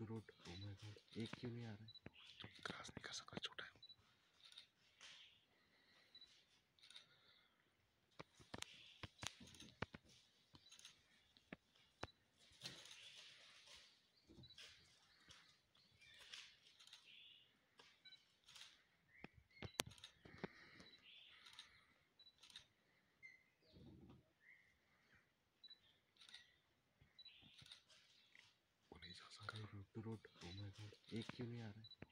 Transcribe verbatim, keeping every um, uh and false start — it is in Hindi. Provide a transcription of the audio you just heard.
To road. Oh my God, एक क्यों नहीं आ रहा है? तुम क्रॉस नहीं कर सकते, छोटा है। वो नहीं जा सकता। Road to road. Oh my God, एक क्यों नहीं आ रहा है?